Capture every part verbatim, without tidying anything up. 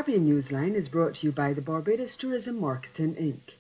Caribbean Newsline is brought to you by the Barbados Tourism Marketing Incorporated.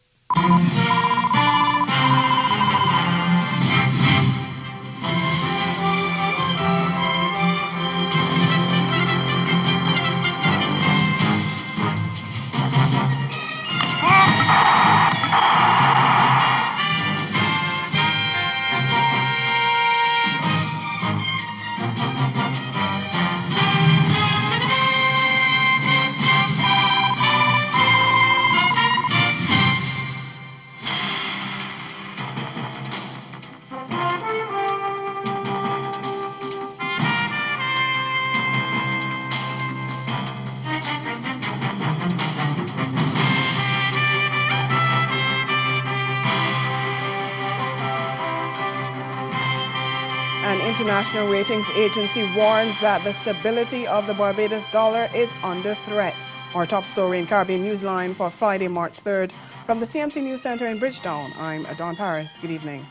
International ratings agency warns that the stability of the Barbados dollar is under threat. Our top story in Caribbean Newsline for Friday, March third. From the C M C News Center in Bridgetown, I'm Dawn Paris. Good evening.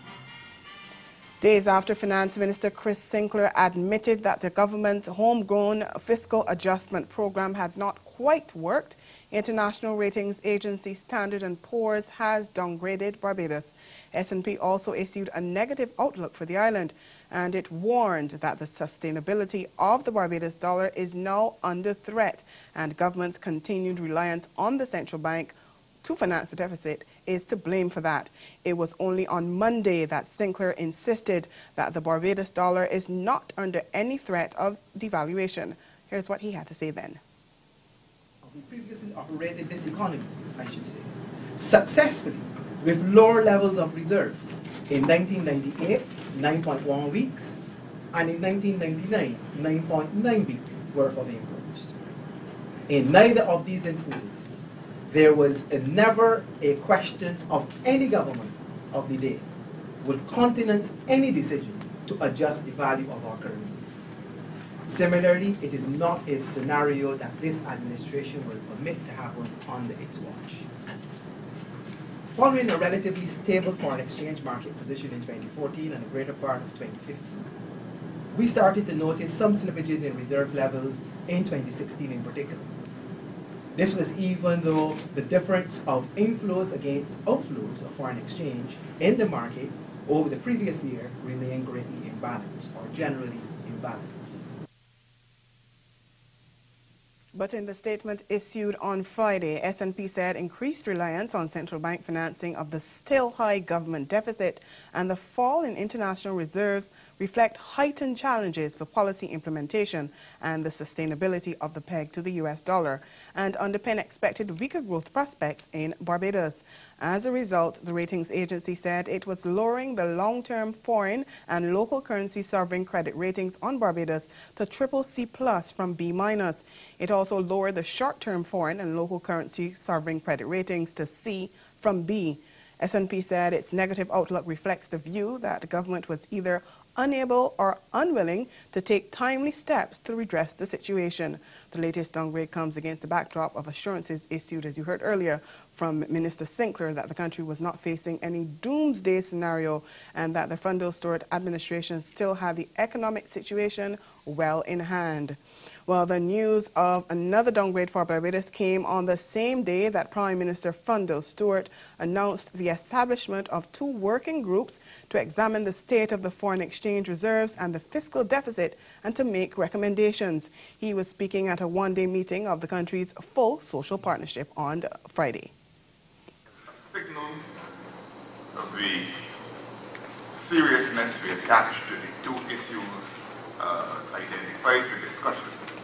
Days after Finance Minister Chris Sinclair admitted that the government's homegrown fiscal adjustment program had not quite worked, international ratings agency Standard and Poor's has downgraded Barbados. S and P also issued a negative outlook for the island, and it warned that the sustainability of the Barbados dollar is now under threat, and government's continued reliance on the central bank to finance the deficit is to blame for that. It was only on Monday that Sinclair insisted that the Barbados dollar is not under any threat of devaluation. Here's what he had to say then. We previously operated this economy, I should say, successfully with lower levels of reserves. In nineteen ninety-eight, nine point one weeks, and in nineteen ninety-nine, nine point nine weeks worth of imports. In neither of these instances, there was a never a question of any government of the day would countenance any decision to adjust the value of our currency. Similarly, it is not a scenario that this administration will permit to happen under its watch. Following a relatively stable foreign exchange market position in twenty fourteen and a greater part of twenty fifteen, we started to notice some slippages in reserve levels in twenty sixteen in particular. This was even though the difference of inflows against outflows of foreign exchange in the market over the previous year remained greatly imbalanced, or generally imbalanced. But in the statement issued on Friday, S and P said increased reliance on central bank financing of the still high government deficit and the fall in international reserves reflect heightened challenges for policy implementation and the sustainability of the peg to the U S dollar, and underpin expected weaker growth prospects in Barbados. As a result, the ratings agency said it was lowering the long-term foreign and local currency sovereign credit ratings on Barbados to triple C plus from B minus. It also lowered the short-term foreign and local currency sovereign credit ratings to C from B. S and P said its negative outlook reflects the view that the government was either unable or unwilling to take timely steps to redress the situation. The latest downgrade comes against the backdrop of assurances issued, as you heard earlier, from Minister Sinclair that the country was not facing any doomsday scenario and that the Fundle Stewart administration still had the economic situation well in hand. Well, the news of another downgrade for Barbados came on the same day that Prime Minister Fundle Stewart announced the establishment of two working groups to examine the state of the foreign exchange reserves and the fiscal deficit and to make recommendations. He was speaking at a one-day meeting of the country's full social partnership on Friday. A signal of the seriousness we attach to the two issues uh, identified for discussion.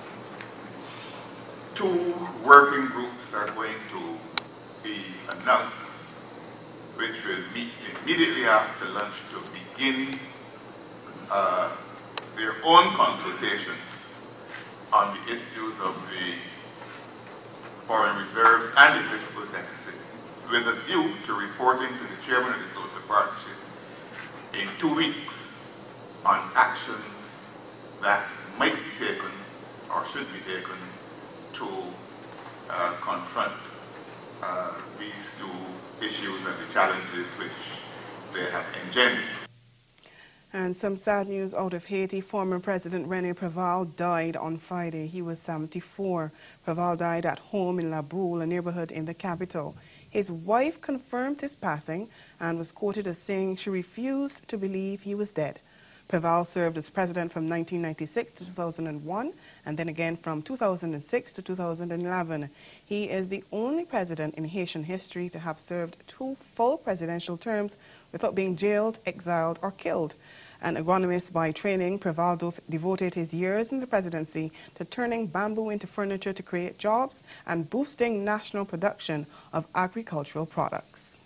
Two working groups are going to be announced, which will meet immediately after lunch to begin uh, their own consultations on the issues of the foreign reserves and the fiscal deficit, with a view to reporting to the chairman of the social partnership in two weeks on actions that might be taken or should be taken to uh, confront uh, these two issues and the challenges which they have engendered. And some sad news out of Haiti. Former President Rene Preval died on Friday. He was seventy-four. Preval died at home in La Boule, a neighborhood in the capital. His wife confirmed his passing and was quoted as saying she refused to believe he was dead. Preval served as president from nineteen ninety-six to two thousand one and then again from two thousand six to two thousand eleven. He is the only president in Haitian history to have served two full presidential terms without being jailed, exiled, or killed. An agronomist by training, Preval devoted his years in the presidency to turning bamboo into furniture to create jobs and boosting national production of agricultural products.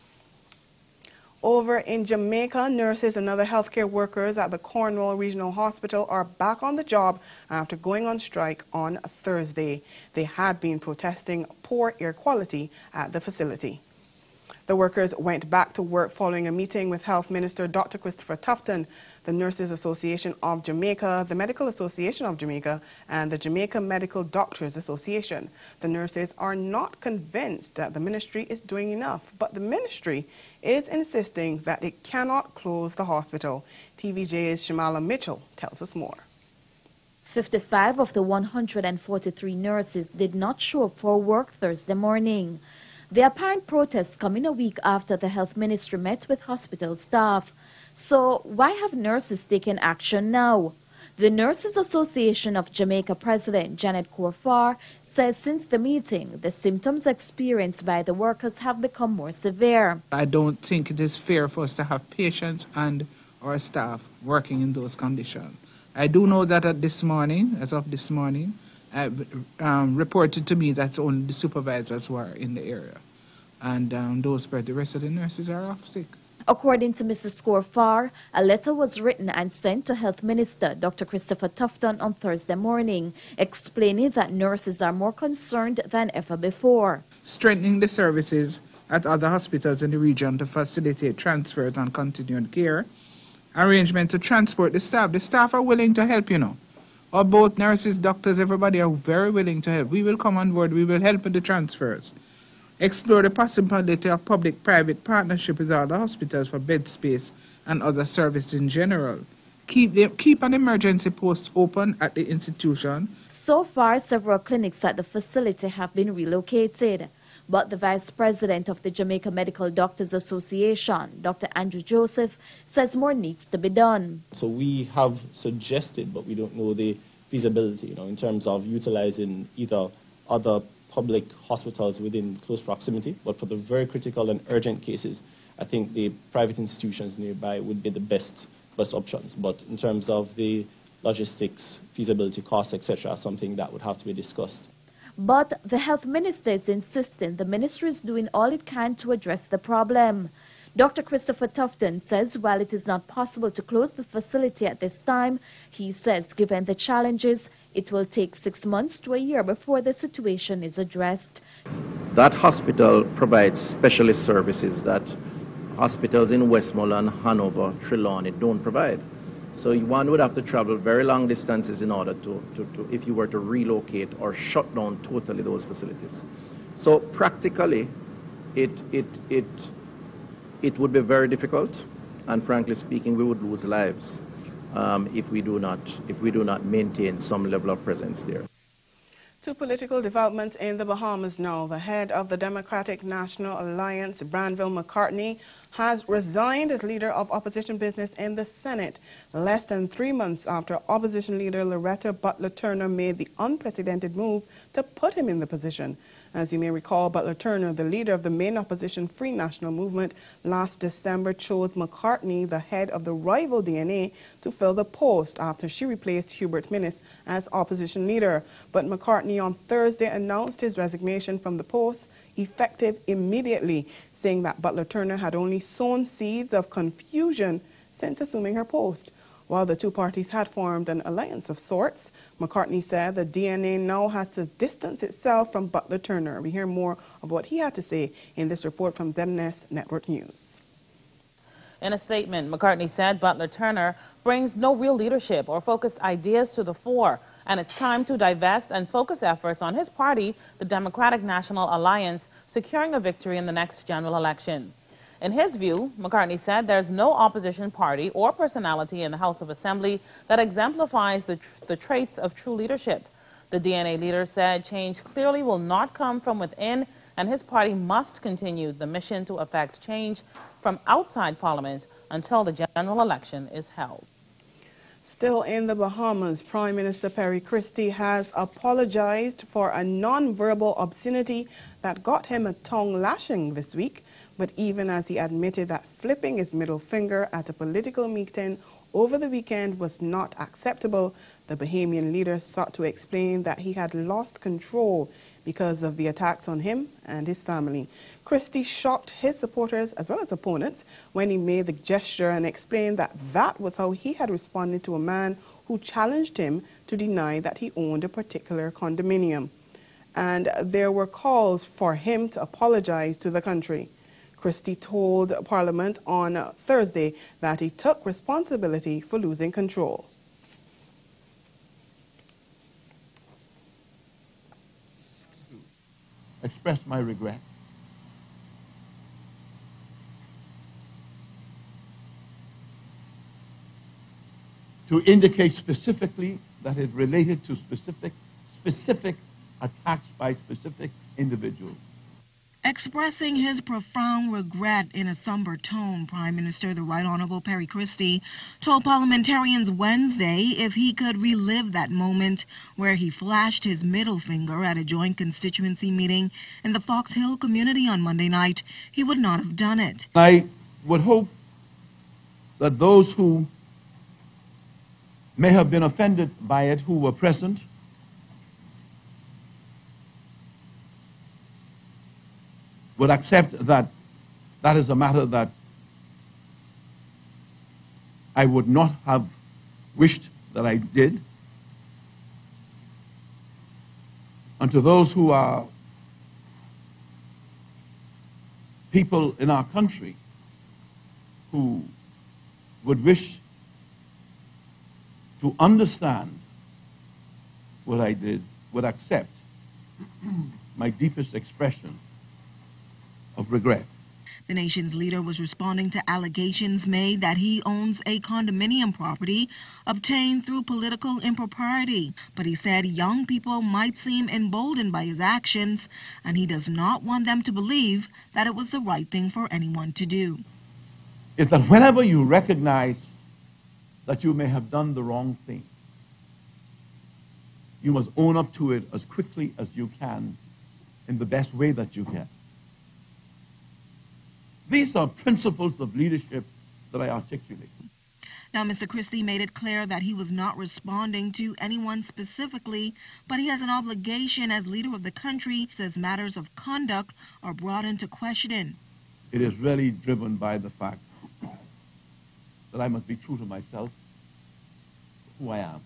Over in Jamaica, nurses and other healthcare workers at the Cornwall Regional Hospital are back on the job after going on strike on Thursday. They had been protesting poor air quality at the facility. The workers went back to work following a meeting with Health Minister Doctor Christopher Tufton, the Nurses Association of Jamaica, the Medical Association of Jamaica, and the Jamaica Medical Doctors Association. The nurses are not convinced that the ministry is doing enough, but the ministry is insisting that it cannot close the hospital. T V J's Shamala Mitchell tells us more. fifty-five of the one hundred forty-three nurses did not show up for work Thursday morning. The apparent protests come in a week after the health ministry met with hospital staff. So why have nurses taken action now? The Nurses Association of Jamaica President Janet Corfar says since the meeting, the symptoms experienced by the workers have become more severe. I don't think it is fair for us to have patients and our staff working in those conditions. I do know that at this morning, as of this morning, uh, um, reported to me that only the supervisors were in the area. And um, those, but the rest of the nurses are off sick. According to Missus Corfar, a letter was written and sent to Health Minister Doctor Christopher Tufton on Thursday morning, explaining that nurses are more concerned than ever before. Strengthening the services at other hospitals in the region to facilitate transfers and continued care. Arrangement to transport the staff. The staff are willing to help, you know. Or both nurses, doctors, everybody are very willing to help. We will come on board. We will help with the transfers. Explore the possibility of public-private partnership with other hospitals for bed space and other services in general. Keep, the, keep an emergency post open at the institution. So far, several clinics at the facility have been relocated. But the Vice President of the Jamaica Medical Doctors Association, Doctor Andrew Joseph, says more needs to be done. So we have suggested, but we don't know the feasibility, you know, in terms of utilizing either other public hospitals within close proximity, but for the very critical and urgent cases, I think the private institutions nearby would be the best, best options. But in terms of the logistics, feasibility, costs, et cetera, something that would have to be discussed. But the health minister is insisting the ministry is doing all it can to address the problem. Doctor Christopher Tufton says while it is not possible to close the facility at this time, he says given the challenges, it will take six months to a year before the situation is addressed. That hospital provides specialist services that hospitals in Westmoreland, Hanover, Trelawney don't provide. So one would have to travel very long distances in order to, to, to, if you were to relocate or shut down totally those facilities. So practically, it, it, it, it would be very difficult, and frankly speaking, we would lose lives um, if we do not, if we do not maintain some level of presence there. Two political developments in the Bahamas now. The head of the Democratic National Alliance, Branville McCartney, has resigned as leader of opposition business in the Senate, less than three months after opposition leader Loretta Butler Turner made the unprecedented move to put him in the position. As you may recall, Butler Turner, the leader of the main opposition Free National Movement, last December chose McCartney, the head of the rival D N A, to fill the post after she replaced Hubert Minnis as opposition leader. But McCartney on Thursday announced his resignation from the post, effective immediately, saying that Butler Turner had only sown seeds of confusion since assuming her post. While the two parties had formed an alliance of sorts, McCartney said the D N A now has to distance itself from Butler Turner. We hear more of what he had to say in this report from Z N S Network News. In a statement, McCartney said Butler Turner brings no real leadership or focused ideas to the fore, and it's time to divest and focus efforts on his party, the Democratic National Alliance, securing a victory in the next general election. In his view, McCartney said there's no opposition party or personality in the House of Assembly that exemplifies the, tr the traits of true leadership. The D N A leader said change clearly will not come from within, and his party must continue the mission to effect change from outside Parliament until the general election is held. Still in the Bahamas, Prime Minister Perry Christie has apologized for a non-verbal obscenity that got him a tongue lashing this week. But even as he admitted that flipping his middle finger at a political meeting over the weekend was not acceptable, the Bahamian leader sought to explain that he had lost control because of the attacks on him and his family. Christie shocked his supporters as well as opponents when he made the gesture and explained that that was how he had responded to a man who challenged him to deny that he owned a particular condominium. And there were calls for him to apologize to the country. Christie told Parliament on Thursday that he took responsibility for losing control. Express my regret. To indicate specifically that it related to specific, specific attacks by specific individuals. Expressing his profound regret in a somber tone, Prime Minister the Right Honorable Perry Christie told parliamentarians Wednesday if he could relive that moment where he flashed his middle finger at a joint constituency meeting in the Fox Hill community on Monday night, he would not have done it. I would hope that those who may have been offended by it, who were present, would accept that that is a matter that I would not have wished that I did. And to those who are people in our country who would wish to understand what I did, would accept my deepest expression of regret. The nation's leader was responding to allegations made that he owns a condominium property obtained through political impropriety. But he said young people might seem emboldened by his actions, and he does not want them to believe that it was the right thing for anyone to do. Is that whenever you recognize that you may have done the wrong thing, you must own up to it as quickly as you can in the best way that you can. These are principles of leadership that I articulate. Now, Mister Christie made it clear that he was not responding to anyone specifically, but he has an obligation as leader of the country as matters of conduct are brought into question. It is really driven by the fact that I must be true to myself, who I am,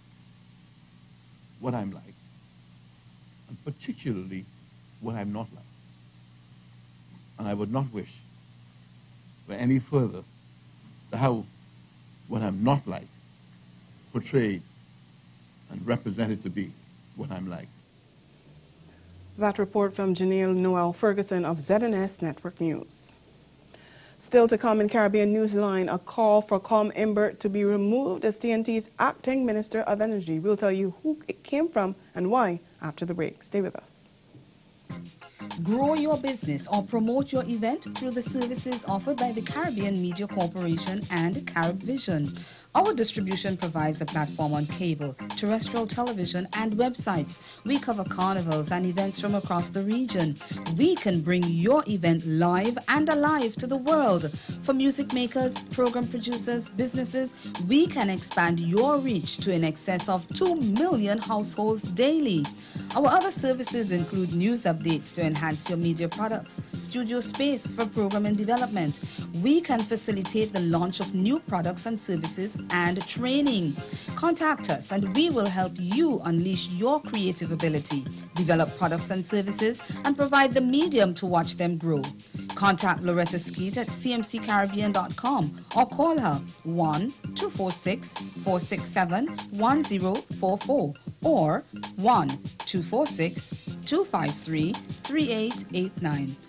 what I'm like, and particularly what I'm not like. And I would not wish for any further to have what I'm not like portrayed and represented to be what I'm like. That report from Janelle Noel Ferguson of Z N S Network News. Still to come in Caribbean Newsline, a call for Com Imbert to be removed as T N T's acting Minister of Energy. We'll tell you who it came from and why after the break. Stay with us. Grow your business or promote your event through the services offered by the Caribbean Media Corporation and CaribVision. Our distribution provides a platform on cable, terrestrial television, and websites. We cover carnivals and events from across the region. We can bring your event live and alive to the world. For music makers, program producers, businesses, we can expand your reach to in excess of two million households daily. Our other services include news updates to enhance your media products, studio space for program and development. We can facilitate the launch of new products and services and training. Contact us and we will help you unleash your creative ability, develop products and services, and provide the medium to watch them grow. Contact Loretta Skeet at c m c caribbean dot com or call her one two four six, four six seven, one zero four four or one two four six, two five three, three eight eight nine.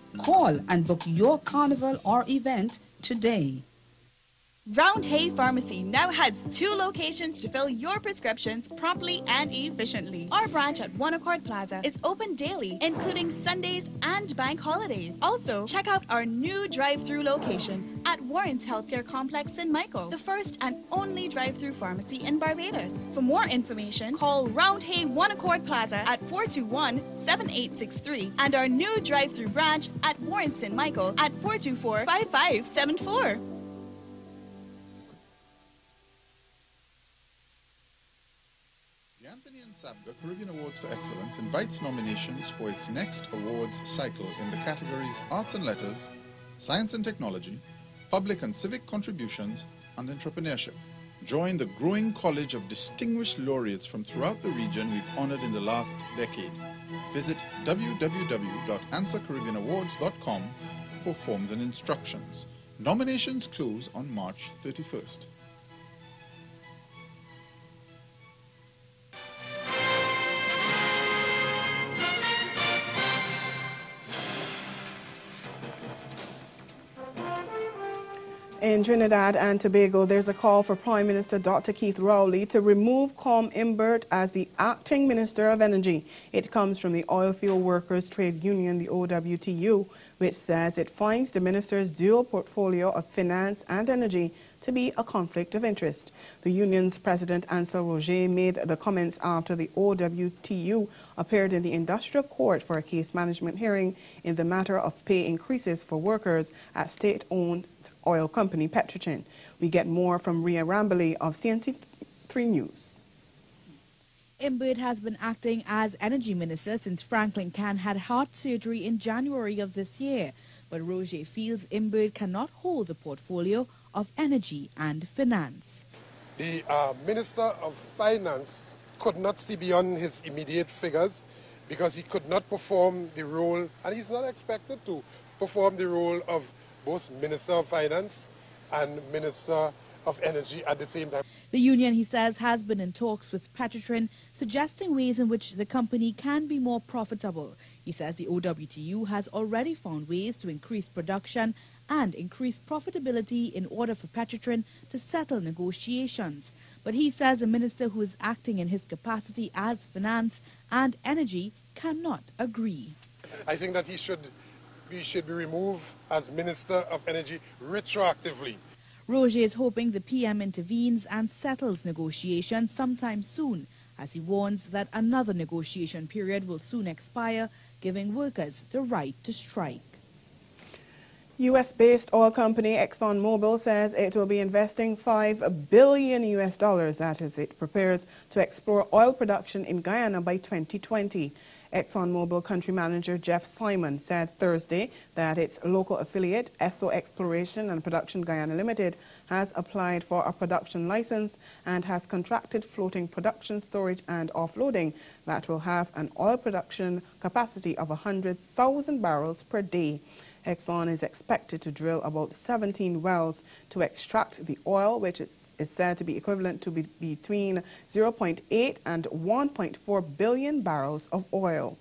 Call and book your carnival or event today. Round Hay Pharmacy now has two locations to fill your prescriptions promptly and efficiently. Our branch at One Accord Plaza is open daily, including Sundays and bank holidays. Also, check out our new drive-through location at Warren's Healthcare Complex in Michael, the first and only drive-through pharmacy in Barbados. For more information, call Round Hay One Accord Plaza at four two one, seven eight six three and our new drive-through branch at Warren's in Michael at four two four, five five seven four. Anthony and Sabga Caribbean Awards for Excellence invites nominations for its next awards cycle in the categories Arts and Letters, Science and Technology, Public and Civic Contributions, and Entrepreneurship. Join the growing college of distinguished laureates from throughout the region we've honored in the last decade. Visit w w w dot answer caribbean awards dot com for forms and instructions. Nominations close on March thirty-first. In Trinidad and Tobago, there's a call for Prime Minister Doctor Keith Rowley to remove Com Imbert as the acting Minister of Energy. It comes from the Oilfield Workers Trade Union, the O W T U, which says it finds the minister's dual portfolio of finance and energy to be a conflict of interest. The union's president, Ansel Roger, made the comments after the O W T U appeared in the industrial court for a case management hearing in the matter of pay increases for workers at state-owned oil company Petrotrin. We get more from Ria Rambali of C N C three News. Imbert has been acting as energy minister since Franklin Can had heart surgery in January of this year. But Roger feels Imbert cannot hold the portfolio of energy and finance. The uh, Minister of Finance could not see beyond his immediate figures because he could not perform the role, and he's not expected to perform the role of both Minister of Finance and Minister of Energy at the same time. The union, he says, has been in talks with Petrotrin, suggesting ways in which the company can be more profitable. He says the O W T U has already found ways to increase production and increase profitability in order for Petrotrin to settle negotiations. But he says a minister who is acting in his capacity as finance and energy cannot agree. I think that he should, he should be removed as Minister of Energy retroactively. Roger is hoping the P M intervenes and settles negotiations sometime soon, as he warns that another negotiation period will soon expire, giving workers the right to strike. U S-based oil company ExxonMobil says it will be investing five billion U S dollars, that is, it prepares to explore oil production in Guyana by twenty twenty. ExxonMobil country manager Jeff Simon said Thursday that its local affiliate, Esso Exploration and Production Guyana Limited, has applied for a production license and has contracted floating production, storage and offloading that will have an oil production capacity of one hundred thousand barrels per day. Exxon is expected to drill about seventeen wells to extract the oil, which is, is said to be equivalent to be between zero point eight and one point four billion barrels of oil.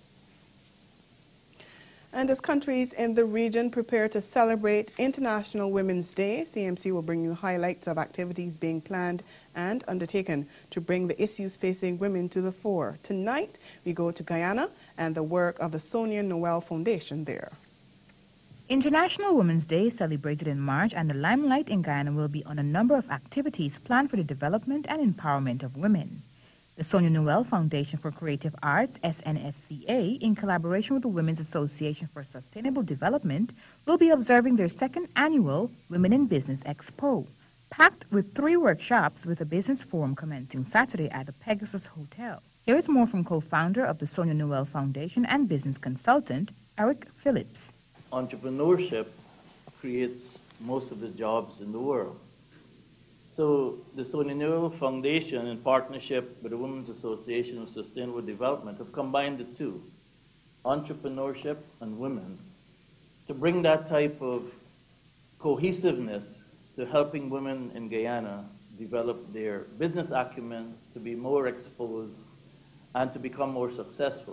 And as countries in the region prepare to celebrate International Women's Day, C M C will bring you highlights of activities being planned and undertaken to bring the issues facing women to the fore. Tonight, we go to Guyana and the work of the Sonia Noel Foundation there. International Women's Day is celebrated in March, and the limelight in Guyana will be on a number of activities planned for the development and empowerment of women. The Sonia Noel Foundation for Creative Arts, S N F C A, in collaboration with the Women's Association for Sustainable Development, will be observing their second annual Women in Business Expo, packed with three workshops with a business forum commencing Saturday at the Pegasus Hotel. Here is more from co-founder of the Sonia Noel Foundation and business consultant, Eric Phillips. Entrepreneurship creates most of the jobs in the world. So the Sonia Noel Foundation, in partnership with the Women's Association of Sustainable Development, have combined the two, entrepreneurship and women, to bring that type of cohesiveness to helping women in Guyana develop their business acumen, to be more exposed, and to become more successful.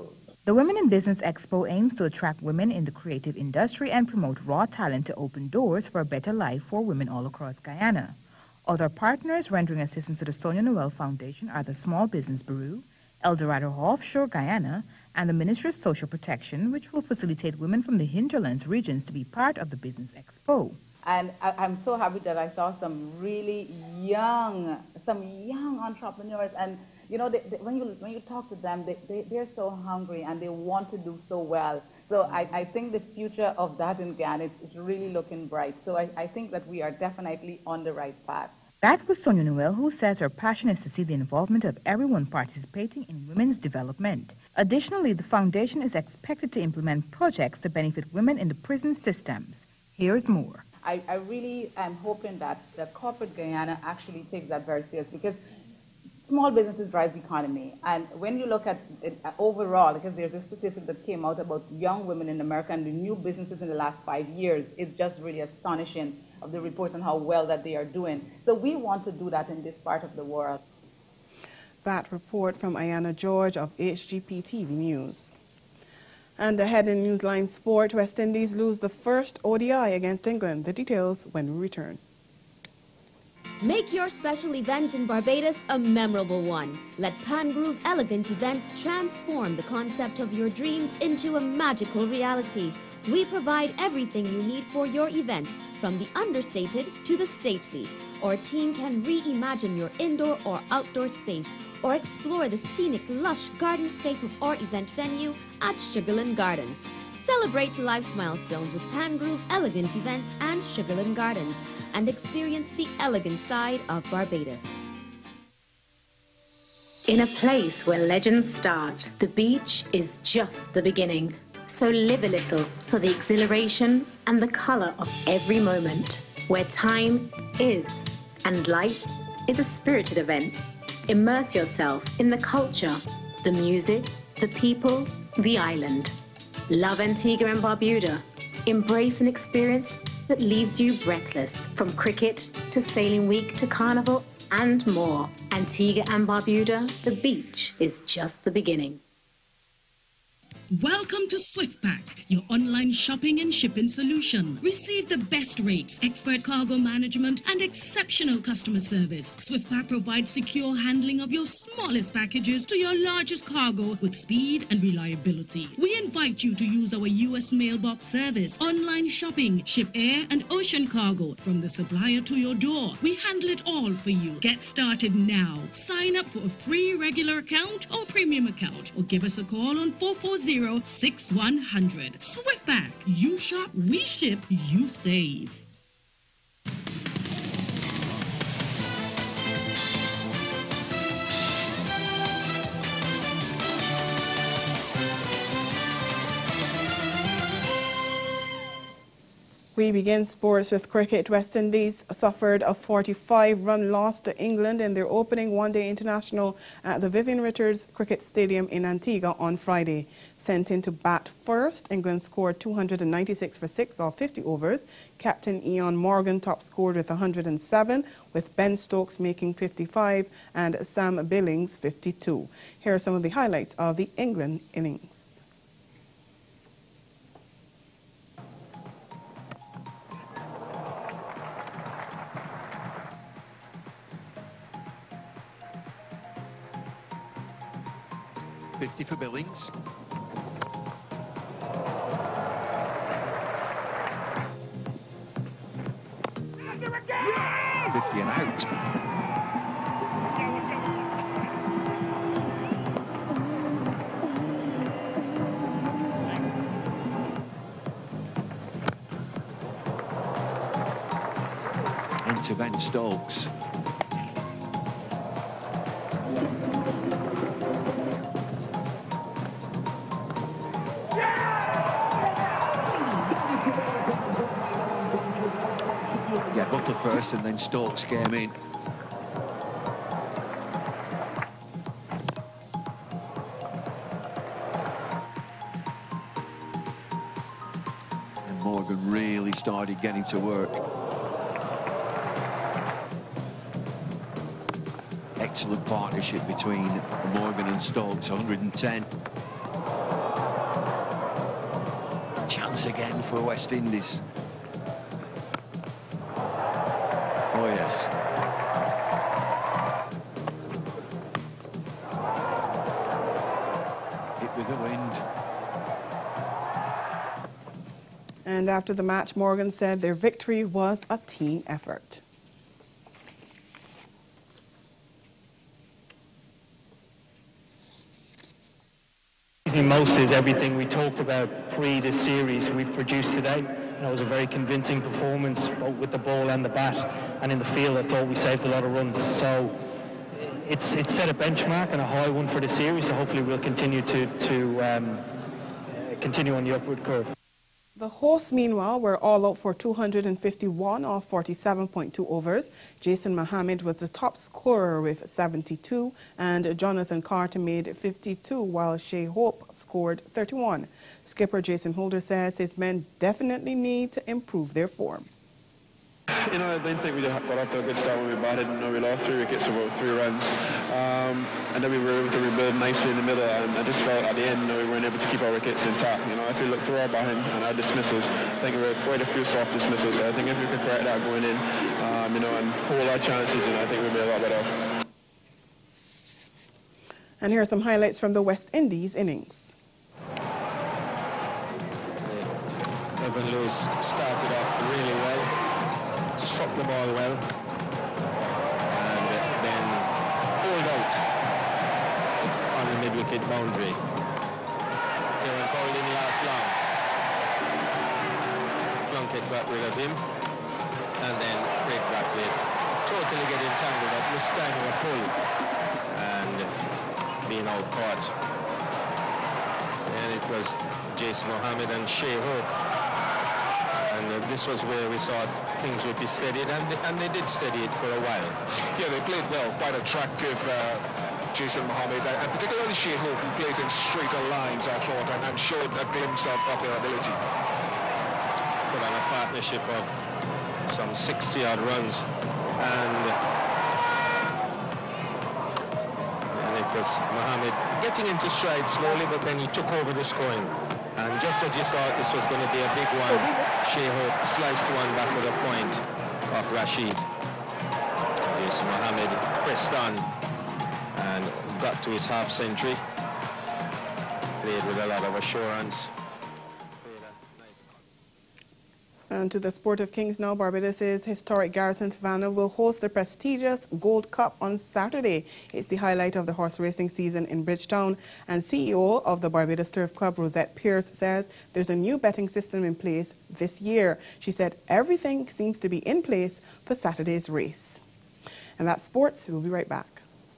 The Women in Business Expo aims to attract women in the creative industry and promote raw talent to open doors for a better life for women all across Guyana. Other partners rendering assistance to the Sonia Noel Foundation are the Small Business Bureau, Eldorado Offshore Guyana, and the Ministry of Social Protection, which will facilitate women from the hinterlands regions to be part of the Business Expo. And I, I'm so happy that I saw some really young, some young entrepreneurs. And, you know, they, they, when, you, when you talk to them, they, they, they're so hungry and they want to do so well. So I, I think the future of that in Guyana is, is really looking bright. So I, I think that we are definitely on the right path. That was Sonia Noel, who says her passion is to see the involvement of everyone participating in women's development. Additionally, the foundation is expected to implement projects to benefit women in the prison systems. Here's more. I, I really am hoping that the corporate Guyana actually takes that very serious, because small businesses drive the economy. And when you look at it overall, because there's a statistic that came out about young women in America and the new businesses in the last five years, it's just really astonishing of the reports on how well that they are doing. So we want to do that in this part of the world. That report from Ayana George of H G P T V News. And ahead in Newsline Sport, West Indies lose the first O D I against England. The details when we return. Make your special event in Barbados a memorable one. Let Pangrove Elegant Events transform the concept of your dreams into a magical reality. We provide everything you need for your event, from the understated to the stately. Our team can reimagine your indoor or outdoor space, or explore the scenic, lush gardenscape of our event venue at Sugarland Gardens. Celebrate life's milestones with Pangrove Elegant Events and Sugarland Gardens, and experience the elegant side of Barbados. In a place where legends start, the beach is just the beginning. So live a little for the exhilaration and the color of every moment, where time is and life is a spirited event. Immerse yourself in the culture, the music, the people, the island. Love Antigua and Barbuda. Embrace an experience that leaves you breathless, from cricket to sailing week to carnival and more. Antigua and Barbuda, the beach is just the beginning. Welcome to SwiftPack, your online shopping and shipping solution. Receive the best rates, expert cargo management, and exceptional customer service. SwiftPack provides secure handling of your smallest packages to your largest cargo with speed and reliability. We invite you to use our U S mailbox service, online shopping, ship air and ocean cargo from the supplier to your door. We handle it all for you. Get started now. Sign up for a free regular account or premium account, or give us a call on four four zero, six one zero zero. SwiftPack. You shop, we ship, you save. We begin sports with cricket. West Indies suffered a forty-five run loss to England in their opening one-day international at the Vivian Richards Cricket Stadium in Antigua on Friday. Sent in to bat first, England scored two hundred ninety-six for six off fifty overs. Captain Ian Morgan top scored with one hundred seven, with Ben Stokes making fifty-five and Sam Billings fifty-two. Here are some of the highlights of the England innings. fifty for Billings. fifty and out. Into Ben Stokes. Yeah, Butter first and then Stokes came in. And Morgan really started getting to work. Excellent partnership between Morgan and Stokes, one hundred ten. chance again for West Indies. Oh, yes. Hit with the wind. And after the match, Morgan said their victory was a team effort. Me most is everything we talked about pre this series we've produced today. You know, it was a very convincing performance, both with the ball and the bat, and in the field I thought we saved a lot of runs. So it's it's set a benchmark and a high one for the series. So hopefully we'll continue to to um, continue on the upward curve. The hosts, meanwhile, were all out for two hundred fifty-one off forty-seven point two overs. Jason Mohammed was the top scorer with seventy-two, and Jonathan Carter made fifty-two, while Shea Hope scored thirty-one. Skipper Jason Holder says his men definitely need to improve their form. You know, I didn't think we got off to a good start when we batted. You know, we lost three wickets for about three runs. Um, and then we were able to rebuild nicely in the middle. And I just felt at the end, you know, we weren't able to keep our wickets intact. You know, if we look through our batting and our dismissals, I think we were quite a few soft dismissals. So I think if we could correct that going in, um, you know, and hold our chances, you know, I think we'd be a lot better off. And here are some highlights from the West Indies innings. Evan Lewis started off really well. Struck the ball well, and then pulled out on the mid-wicket boundary. Kieran Cole didn't last long. Plunkett got rid of him, and then Craig Brathwaite totally get entangled at this time of a pull, and being out caught. And it was Jason Mohammed and Shea Hope. And uh, this was where we thought things would be steadied, and they, and they did steady it for a while. Yeah, they played well, quite attractive, uh, Jason Mohammed, and particularly Shea Hope, who plays in straighter lines, I thought, and, and showed a glimpse of, of their ability. Put on a partnership of some sixty odd runs, and, and it was Mohammed getting into stride slowly, but then he took over the scoring. And just as you thought this was going to be a big one, Shea Hope sliced one back to the point of Rashid. Yes, Mohammed pressed on and got to his half century. Played with a lot of assurance. And to the sport of kings now, Barbados's historic Garrison Savannah will host the prestigious Gold Cup on Saturday. It's the highlight of the horse racing season in Bridgetown. And C E O of the Barbados Turf Club, Rosette Pierce, says there's a new betting system in place this year. She said everything seems to be in place for Saturday's race. And that's sports. We'll be right back.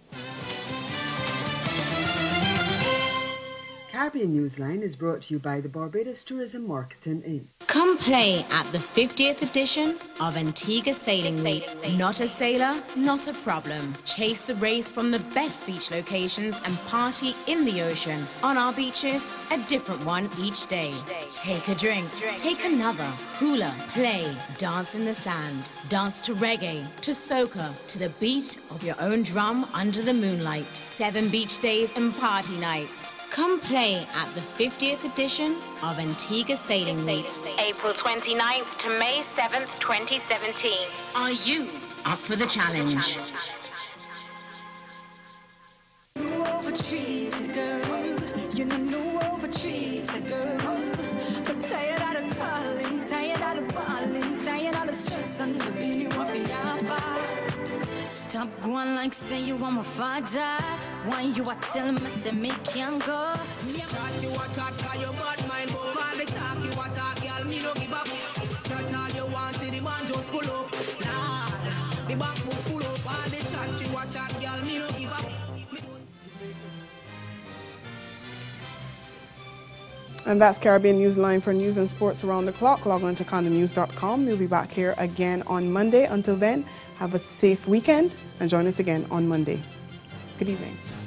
Caribbean Newsline is brought to you by the Barbados Tourism Marketing Incorporated. Come play at the fiftieth edition of Antigua Sailing Week. Not a sailor? Not a problem. Chase the race from the best beach locations and party in the ocean. On our beaches, a different one each day. Take a drink, take another. Hula, play, dance in the sand. Dance to reggae, to soca, to the beat of your own drum under the moonlight. Seven beach days and party nights. Come play at the fiftieth edition of Antigua Sailing Week. April twenty-ninth to May seventh, twenty seventeen. Are you up for the challenge? Stop going like say you want my father. Why you are telling me say me can't go? Chat you a chat cause you bad mind, but all the talk you a talk, girl, me no give up. Chat all you want, see the man just full up. Lord, the back book full up. All the chat you a chat, girl, me no give up. And that's Caribbean Newsline for news and sports around the clock. Log on to condom news dot com. We'll be back here again on Monday. Until then, have a safe weekend and join us again on Monday. Good evening.